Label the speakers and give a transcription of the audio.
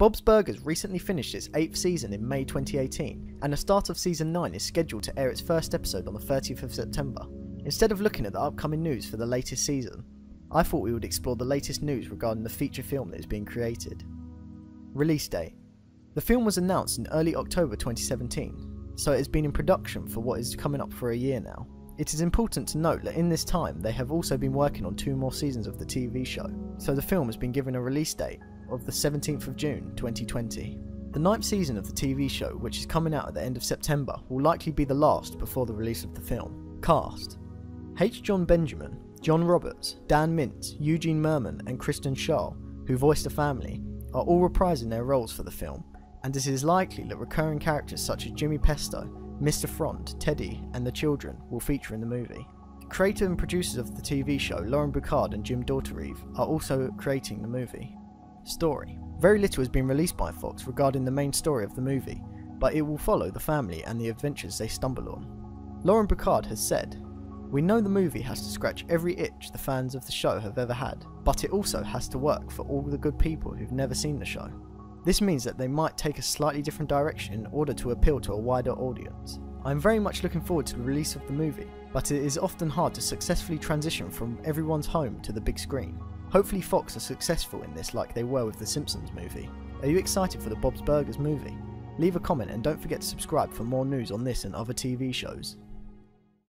Speaker 1: Bob's Burgers recently finished its 8th season in May 2018, and the start of Season 9 is scheduled to air its first episode on the 30th of September. Instead of looking at the upcoming news for the latest season, I thought we would explore the latest news regarding the feature film that is being created. Release date. The film was announced in early October 2017, so it has been in production for what is coming up for a year now. It is important to note that in this time they have also been working on 2 more seasons of the TV show, so the film has been given a release date of the 17th of June 2020. The 9th season of the TV show, which is coming out at the end of September, will likely be the last before the release of the film. Cast: H. John Benjamin, John Roberts, Dan Mintz, Eugene Merman and Kristen Schaal, who voiced the family, are all reprising their roles for the film, and it is likely that recurring characters such as Jimmy Pesto, Mr. Front, Teddy and the children will feature in the movie. Creator and producers of the TV show, Lauren Bacall and Jim Dauterive, are also creating the movie. Story. Very little has been released by Fox regarding the main story of the movie, but it will follow the family and the adventures they stumble on. Lauren Bacall has said, "We know the movie has to scratch every itch the fans of the show have ever had, but it also has to work for all the good people who've never seen the show. This means that they might take a slightly different direction in order to appeal to a wider audience. I'm very much looking forward to the release of the movie, but it is often hard to successfully transition from everyone's home to the big screen. Hopefully Fox are successful in this like they were with the Simpsons movie. Are you excited for the Bob's Burgers movie? Leave a comment and don't forget to subscribe for more news on this and other TV shows."